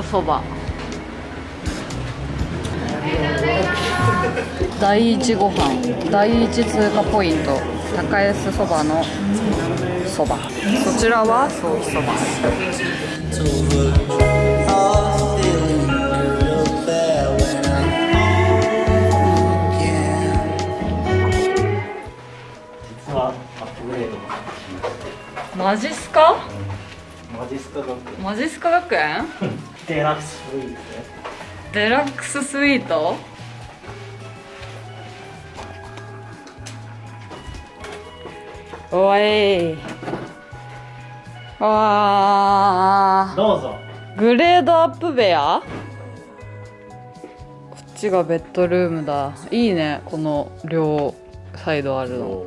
そば。第一ご飯、第一通過ポイント、高安そばのそば。そちらはソーキそば。 実はアップグレードもマジっすか？ マジスカ学園マジっすか学園デラックススイーツね。 デラックススイート。おい、わー、 どうぞ。 グレードアップ部屋。こっちがベッドルームだ。いいね、この両サイドあるの。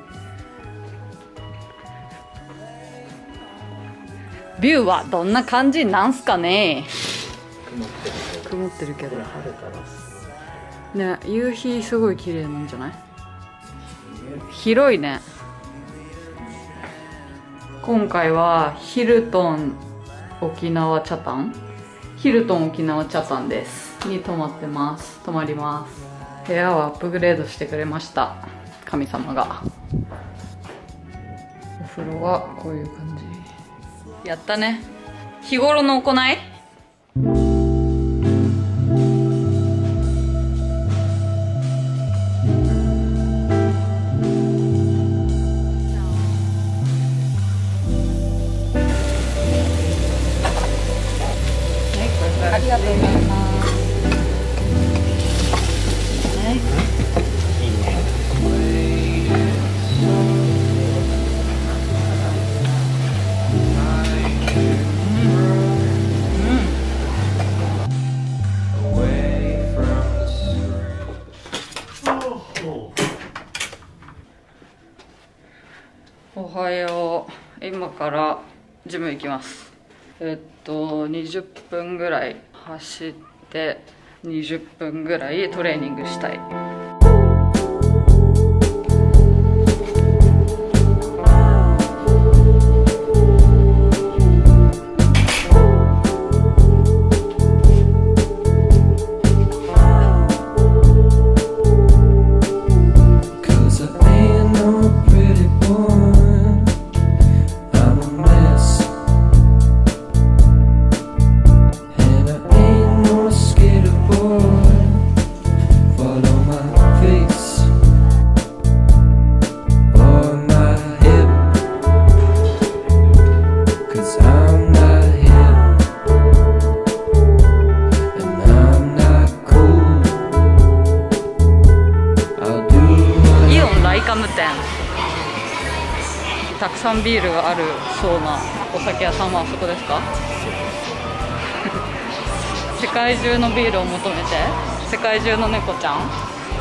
ビューはどんな感じなんすかね。曇ってるけどね、夕日すごい綺麗なんじゃない？広いね。今回はヒルトン沖縄チャタン、ヒルトン沖縄チャタンですに泊まってます。泊まります。部屋はアップグレードしてくれました、神様が。お風呂はこういう感じ。やったね。日頃の行い。ありがとうございます。 いいね。 おはよう。今からジム行きます。20分ぐらい走って20分ぐらいトレーニングしたい。たくさんビールがあるそうなお酒屋さんはあそこですか？世界中のビールを求めて世界中の猫ちゃん。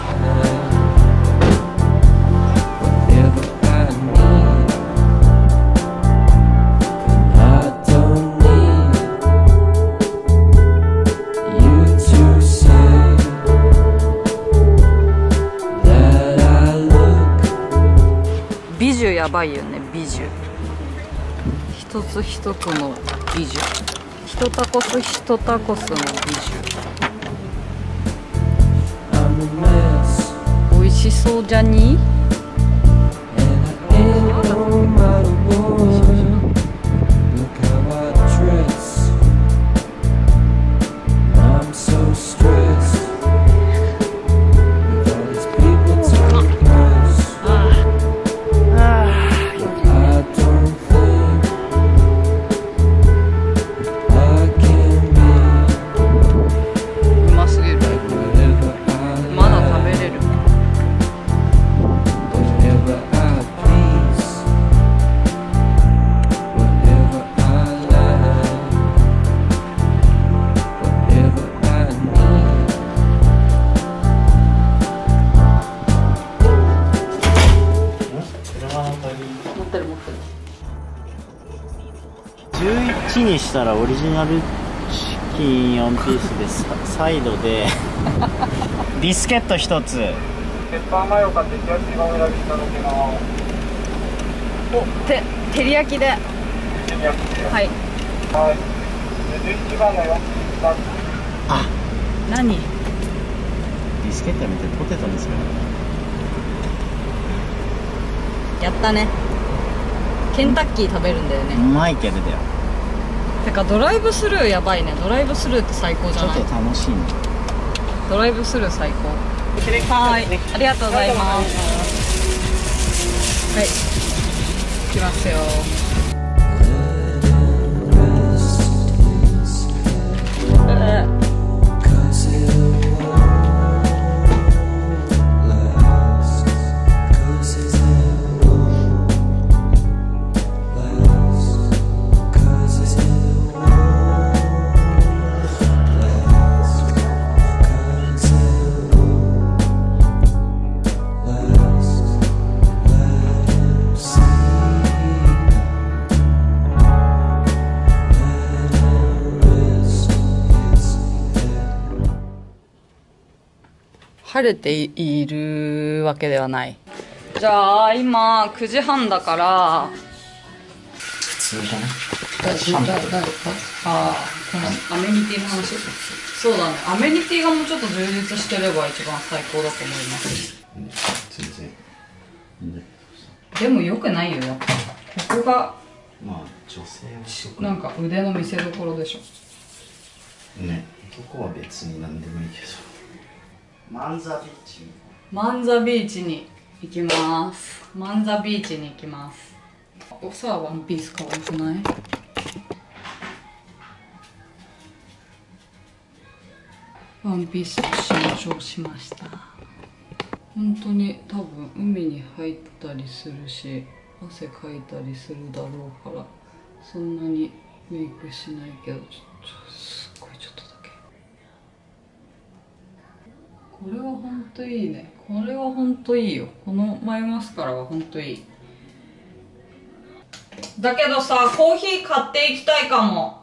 美女やばいよね。美女一つ一つの美女、一タコス一タコスの美女。美味しそうじゃに。 11にしたらオリジナルチキン4ピースです。サイドでビスケット1つ。 ペッパーマヨか照り焼きがお選びいただけます。 照り焼きで。 照り焼きで。 はい。 はい。 11番の4番。 あ、 何？ ビスケットやめてポテトにする。 やったね。ケンタッキー食べるんだようね。 まいけどだよ。 てかドライブスルーやばいね。ドライブスルーって最高じゃない？ ちょっと楽しいね。 ドライブスルー最高。はい、ありがとうございます。はい、行きますよ。晴れているわけではない。じゃあ今9時半だから普通じゃない？ 誰か？ああ、このアメニティの話。そうだね、アメニティがもうちょっと充実してれば一番最高だと思います。 全然。 でもよくないよ、やっぱここがまあ女性はなんか腕の見せ所でしょね。男は別に何でもいいけど。マンザビーチ。 マンザビーチに行きます。マンザビーチに行きます。おさあワンピース可愛くない？ワンピースと新調しました。本当に多分海に入ったりするし汗かいたりするだろうからそんなにメイクしないけどすっごいちょっとだけ。これは本当いいね。これは本当いいよ。この眉マスカラは本当いい。だけどさ、コーヒー買っていきたいかも。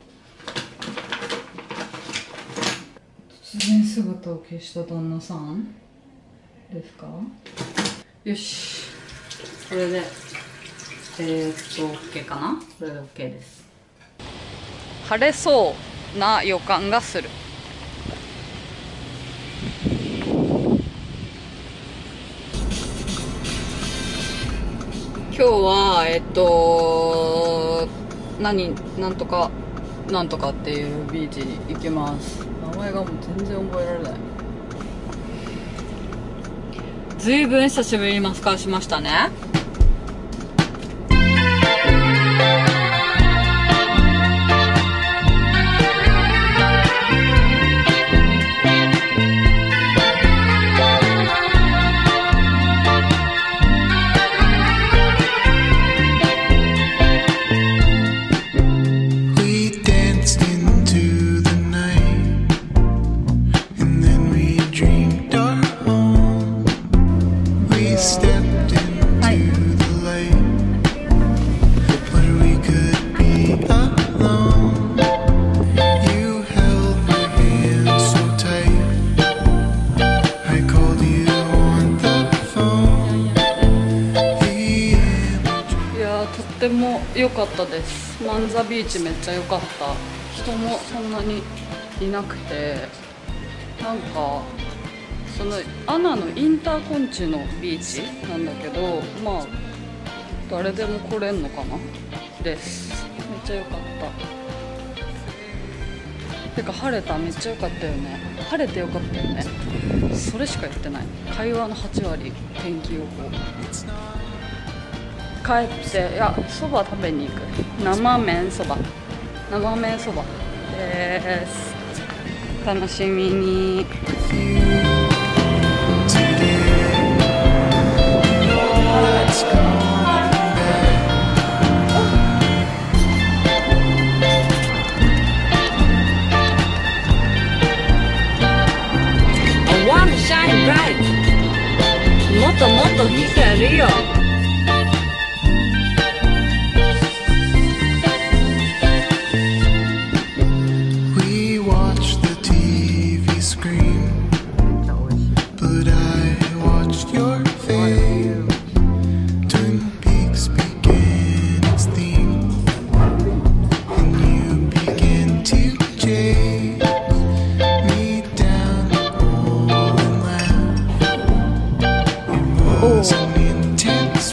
突然姿を消した旦那さんですか？よし、これでOK かな。これで OK です。晴れそうな予感がする。今日はなんとかなんとかっていうビーチに行きます。名前がもう全然覚えられない。ずいぶん久しぶりにマスカラしましたね。とても良かったです。マンザビーチめっちゃ良かった。人もそんなにいなくて、なんかそのアナのインターコンチのビーチなんだけど、まあ誰でも来れんのかなです。めっちゃ良かった。てか晴れた、めっちゃ良かったよね。晴れて良かったよね。それしか言ってない。会話の8割天気予報。帰ってそば食べに行く。生麺そばです。楽しみに。もっともっと光るよ。 We watch the TV screen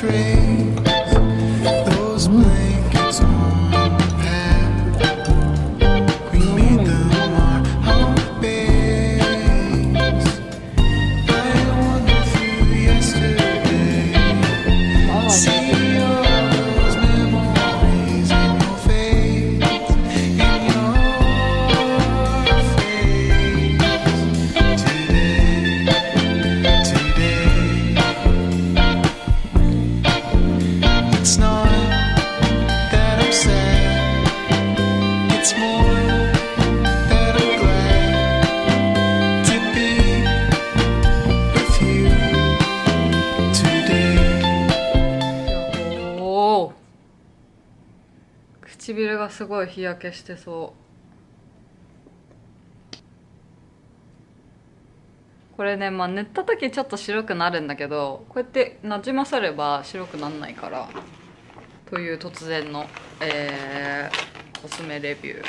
唇がすごい日焼けしてそう。これね、塗った時ちょっと白くなるんだけど、こうやってなじませれば白くなんないから、という突然の、コスメレビュー。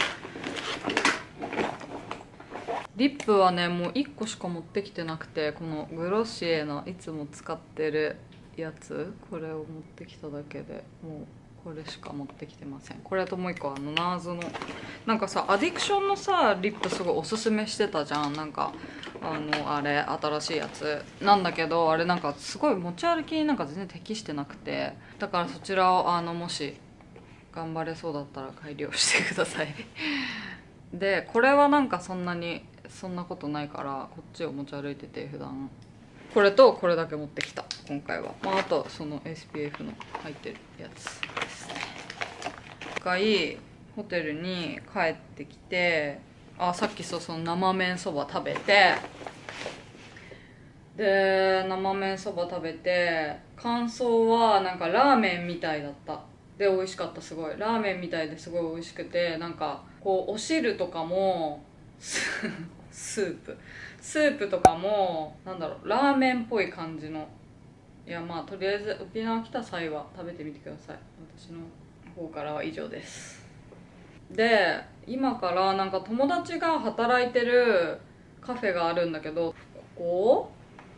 リップはね、もう1個しか持ってきてなくて、このグロシエのいつも使ってるやつ、これを持ってきただけでもうこれしか持ってきてません。これともう一個ナーズのなんかさ、アディクションのさリップすごいおすすめしてたじゃん。なんかあれ新しいやつなんだけど、あれなんかすごい持ち歩きになんか全然適してなくて、だからそちらをもし頑張れそうだったら改良してくださいでこれはなんかそんなことないからこっちを持ち歩いてて、普段これとこれだけ持ってきた今回は。あとその SPF の入ってるやつですね。一回ホテルに帰ってきて、さっきその生麺そば食べて、で生麺そば食べて感想はなんかラーメンみたいだった。で美味しかった。すごいラーメンみたいですごい美味しくて、なんかこうお汁とかもスープとかもなんだろう、ラーメンっぽい感じの。いやとりあえず沖縄来た際は食べてみてください。私の方からは以上です。で今からなんか友達が働いてるカフェがあるんだけど、ここ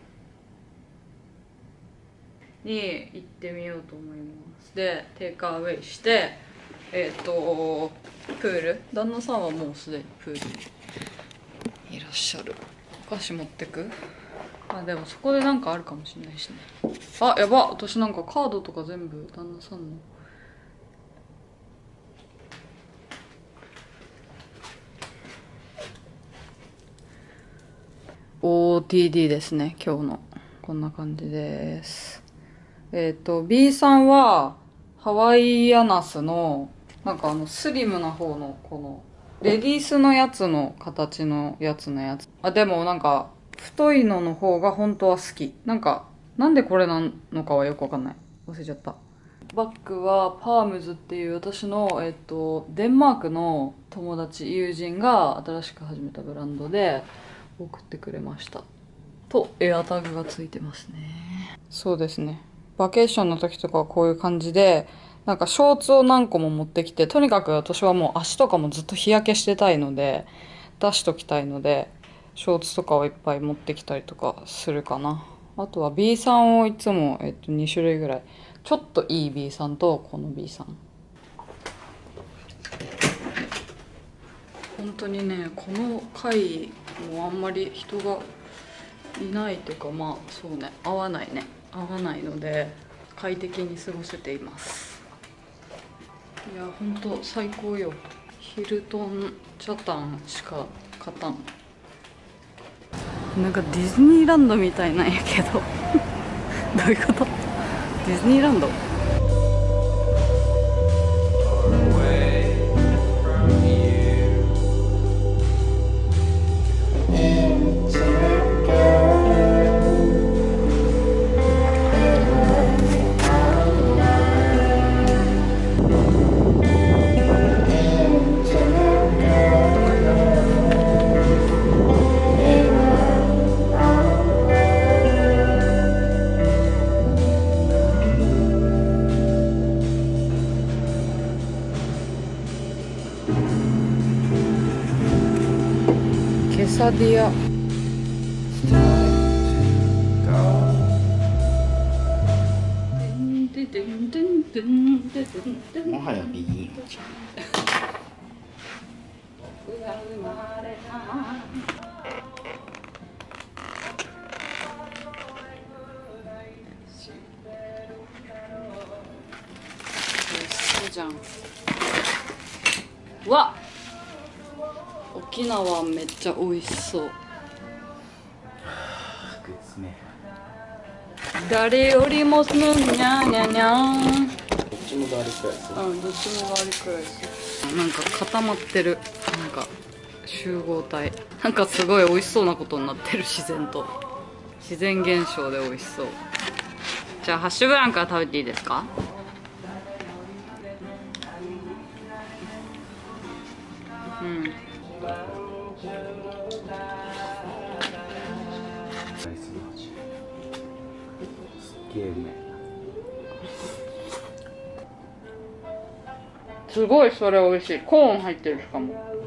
に行ってみようと思います。でテイクアウェイしてプール、旦那さんはもうすでにプールにいらっしゃる。お菓子持ってく？でもそこでなんかあるかもしれないしね。やばっ、私なんかカードとか全部旦那さんの。OOTD ですね、今日の。こんな感じです。B さんはハワイアナスのなんかスリムな方のこのレディースのやつの形のやつ。でもなんか太いのの方が本当は好き。なんでこれなのかはよくわかんない。忘れちゃった。バッグはパームズっていう私のデンマークの友達、友人が新しく始めたブランドで送ってくれました。とエアタグがついてますね。そうですね。バケーションの時とかはこういう感じで、なんかショーツを何個も持ってきて、とにかく私はもう足とかもずっと日焼けしてたいので、出しときたいので、ショーツとかをいっぱい持ってきたりとかするかな。あとは B さんをいつも、2種類ぐらい。ちょっといい B さんとこの B さん。本当にね、この回もあんまり人がいないというか、そうね、合わないので快適に過ごせています。いや本当最高よ。ヒルトンチャタンしか勝たん。なんかディズニーランドみたいなんやけどどういうこと？ディズニーランド？ケサディア。エンデもはやビギンじゃん。うわっ、沖縄めっちゃ美味しそう。誰よりもすむにゃにゃにゃん。 どっちもガーリックライス。 うん、どっちもガーリックライス。なんか固まってる。なんか集合体。なんかすごい美味しそうなことになってる、自然と。自然現象で美味しそう。じゃあハッシュブランから食べていいですか？うん。すごいそれ美味しい。コーン入ってるしかも。